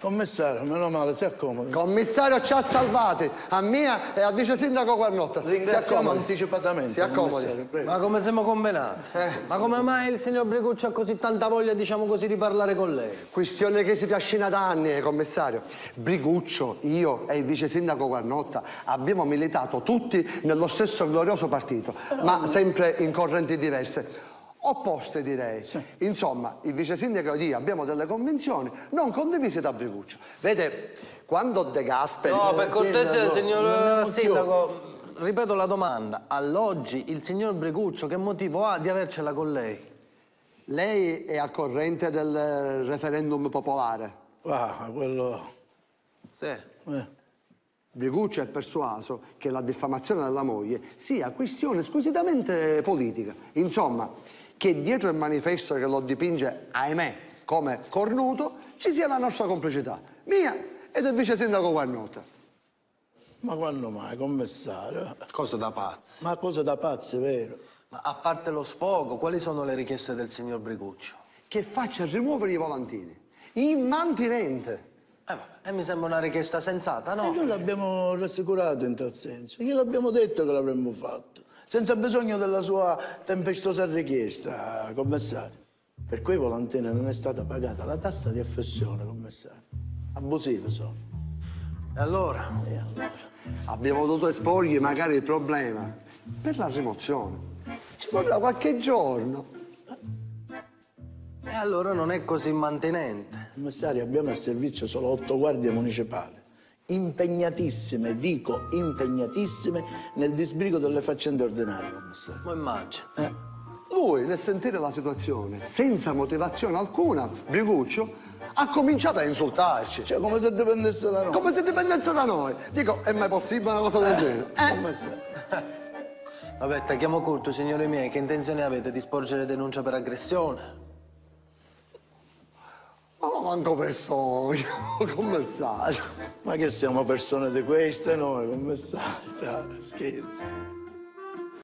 Commissario, meno male, si accomodi. Commissario ci ha salvati, a mia e al vice sindaco Guarnotta. Ringraziamo anticipatamente. Si accomodi. Ma come siamo combinati? Ma come mai il signor Briguccio ha così tanta voglia, diciamo così, di parlare con lei? Questione che si trascina da anni, commissario. Briguccio, io e il vice sindaco Guarnotta abbiamo militato tutti nello stesso glorioso partito, ma sempre in correnti diverse. Opposte, direi. Sì. Insomma, il vice sindaco e io abbiamo delle convinzioni non condivise da Briguccio. Vede, quando De Gasperi... No, per cortesia, signor sindaco, ripeto la domanda. All'oggi il signor Briguccio che motivo ha di avercela con lei? Lei è al corrente del referendum popolare? Ah, quello... Sì. Briguccio è persuaso che la diffamazione della moglie sia questione squisitamente politica. Insomma, che dietro il manifesto che lo dipinge, ahimè, come cornuto, ci sia la nostra complicità, mia e del vice sindaco Guarnotta. Ma quando mai, commissario? Cosa da pazzi. Ma cosa da pazzi, vero? Ma a parte lo sfogo, quali sono le richieste del signor Briguccio? Che faccia rimuovere i volantini. Immantinente. E mi sembra una richiesta sensata, no? E noi l'abbiamo rassicurato in tal senso. Gliel'abbiamo detto che l'avremmo fatto, senza bisogno della sua tempestosa richiesta, commissario. Per quei volantini non è stata pagata la tassa di affessione, commissario. Abusive sono. E allora? Abbiamo dovuto esporgli magari il problema per la rimozione. Ci vorrà qualche giorno. E allora non è così mantenente. Commissario, abbiamo a servizio solo 8 guardie municipali, impegnatissime, dico impegnatissime, nel disbrigo delle faccende ordinarie, commissario. Ma immagino. Lui, nel sentire la situazione, senza motivazione alcuna, Briguccio, ha cominciato a insultarci. Cioè, come se dipendesse da noi. Come se dipendesse da noi. Dico, è mai possibile una cosa del genere? Commissario. Vabbè, tagliamo corto, signori miei. Che intenzione avete di sporgere denuncia per aggressione? Ma manco per sogno, commissario. Ma che siamo persone di queste noi, commissario? Cioè, scherzi.